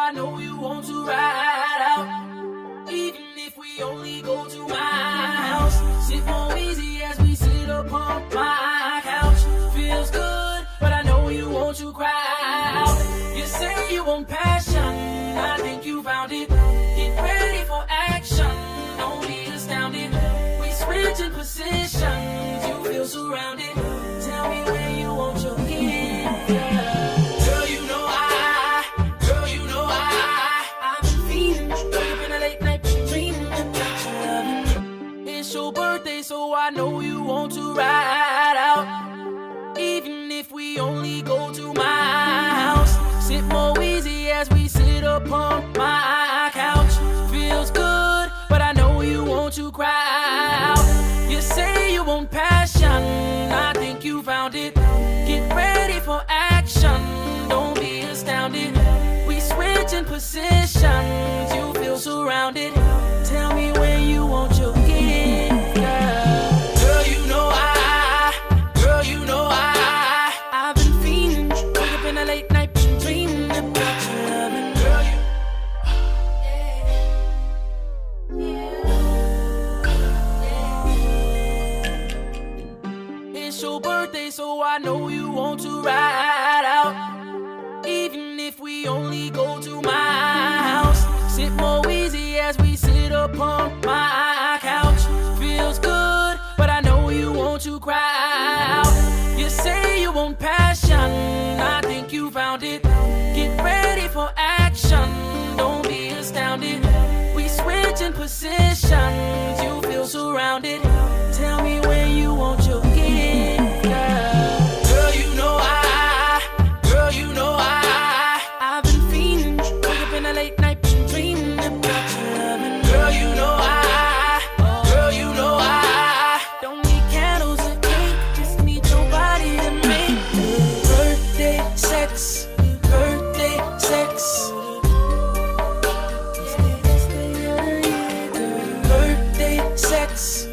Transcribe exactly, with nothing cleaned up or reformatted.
I know you want to ride out. Even if we only go to my house, sit more easy as we sit upon my couch. Feels good, but I know you want to cry out. You say you want passion, I think you found it. Get ready for action, don't be astounded. We switching positions, you feel surrounded. Tell me where you want your gift, girl. Girl, you know I, girl, you know I, I've been feeling, wake up in a late night dreaming about your loving. It's your birthday, so I know you want to ride out. Even if we only go to my house, sit more easy as we sit upon my couch. Feels good, but I know you want to cry out. You say you want passion, I think you found it. Get ready for action, don't be astounded. We switching positions, you feel surrounded. Tell me where you want your gift, girl. Girl, you know I, girl, you know I, I've been feeling, wake up in a late night dreaming about your loving. Girl, you, it's your birthday, so I know you want to ride out. Even if we only go to my house, sit more easy as we sit upon my couch. Feels good, but I know you want to cry out. You say you want passion, I think you found it. Get ready for action, don't be astounded. We switching positions, you feel surrounded. Tell me where you want your gift, girl. Girl, you know I, girl, you know I, I've been feeling, wake up in a late night dreaming about your loving. Girl, you know I, girl, you know I, don't need candles or cake, just need your body to make birthday sex, birthday sex. Birthday sex.